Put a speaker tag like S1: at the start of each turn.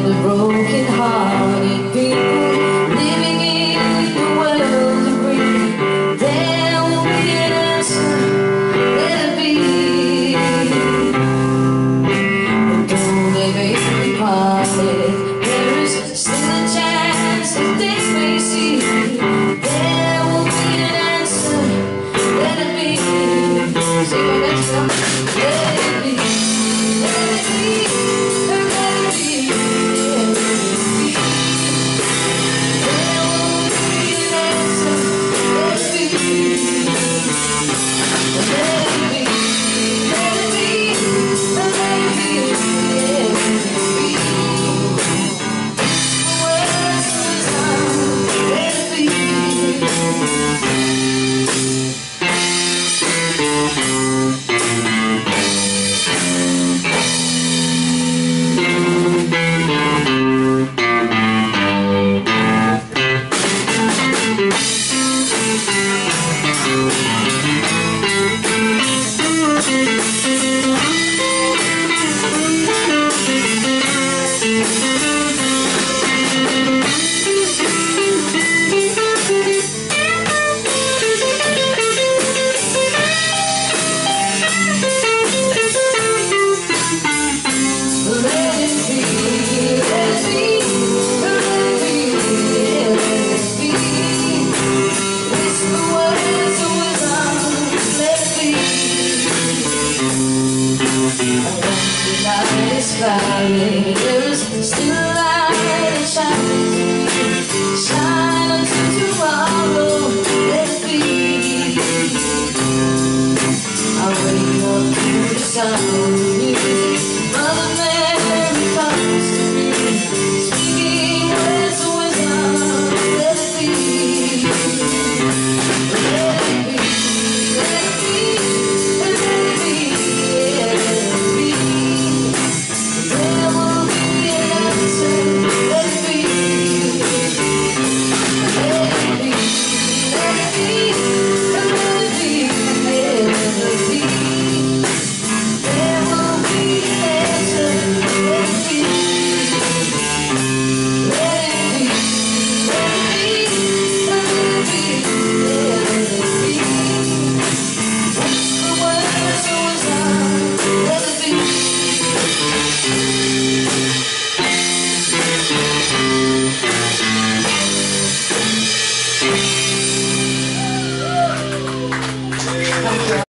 S1: for the broken-hearted people living in the world agree there will be an answer, let it be. But though they may be parted, there is still a chance that they may see there will be an answer, let it be. Say my next song. Let it be, let it be. There is still a light that shines, shine until tomorrow, let it be. I wake up to the sound of music, Mother Mary comes to me, speaking words of wisdom, let it be. Let it be, let it be, let it be, yeah, let it be. There will be an answer, let it be. Let it be, let it be, let it be, yeah, let it be. There will be an answer, let it be. Let it be, let it be, let it be, yeah, let it be. The words of wisdom, let it be.